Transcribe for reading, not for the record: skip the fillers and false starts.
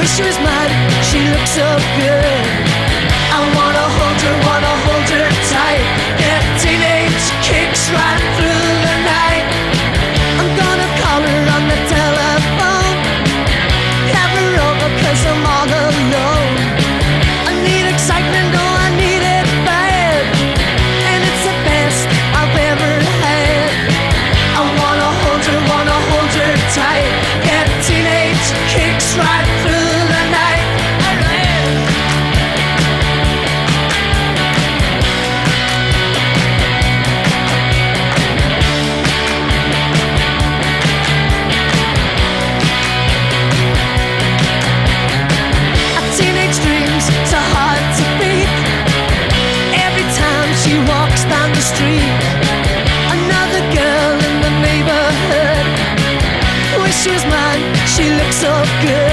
she was mine, she looks so good. I wanna hold her tight. Get teenage kicks right through the night. I'm gonna call her on the telephone, have her over 'cause I'm all alone. I need excitement, oh I need it bad, and it's the best I've ever had. I wanna hold her tight. Get teenage kicks right through the night. A teenage dream's so hard to beat. Every time she walks down the street, another girl in the neighborhood. Wish she was mine, she looks so good.